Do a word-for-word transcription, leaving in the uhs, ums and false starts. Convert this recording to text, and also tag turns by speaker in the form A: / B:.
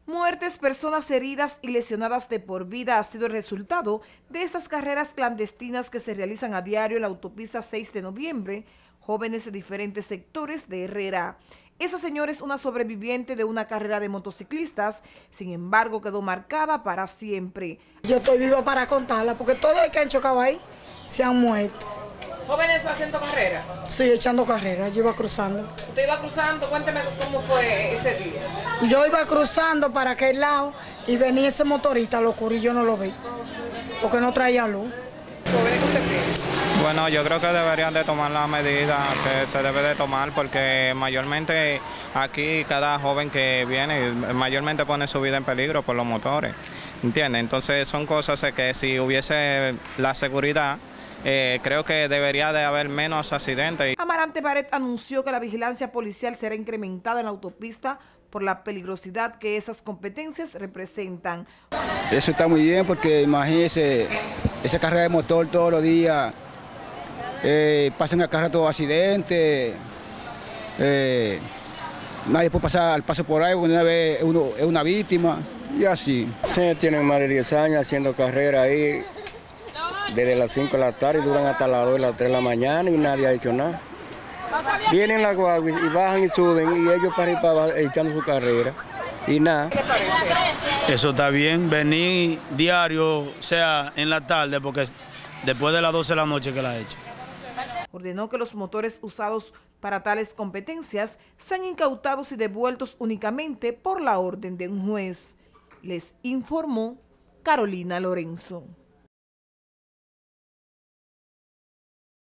A: Muertes, personas heridas y lesionadas de por vida ha sido el resultado de estas carreras clandestinas que se realizan a diario en la autopista seis de noviembre, jóvenes de diferentes sectores de Herrera. Esa señora es una sobreviviente de una carrera de motociclistas, sin embargo quedó marcada para siempre.
B: Yo estoy viva para contarla porque todos los que han chocado ahí se han muerto.
A: ¿Jóvenes haciendo carrera?
B: Sí, echando carrera, yo iba cruzando.
A: ¿Usted iba cruzando? Cuénteme cómo fue ese día.
B: Yo iba cruzando para aquel lado y venía ese motorista locura y yo no lo vi, porque no traía luz.
A: ¿Jóvenes que usted piensa?
C: Bueno, yo creo que deberían de tomar las medidas que se debe de tomar porque mayormente aquí cada joven que viene mayormente pone su vida en peligro por los motores, ¿entiendes? Entonces son cosas que si hubiese la seguridad, Eh, creo que debería de haber menos accidentes.
A: Amarante Barret anunció que la vigilancia policial será incrementada en la autopista por la peligrosidad que esas competencias representan.
D: Eso está muy bien porque imagínense, esa carrera de motor todos los días, eh, pasan a cada rato accidentes, eh, nadie puede pasar al paso por ahí, una vez uno es una víctima y así.
E: Sí, tienen más de diez años haciendo carrera ahí. Desde las cinco de la tarde duran hasta las dos, las tres de la mañana y nadie ha hecho nada. Vienen las guaguas y bajan y suben y ellos para ir para abajo echando su carrera y nada.
A: ¿Qué le parece?
F: Eso está bien, venir diario, o sea, en la tarde, porque después de las doce de la noche que la he hecho.
A: Ordenó que los motores usados para tales competencias sean incautados y devueltos únicamente por la orden de un juez. Les informó Carolina Lorenzo.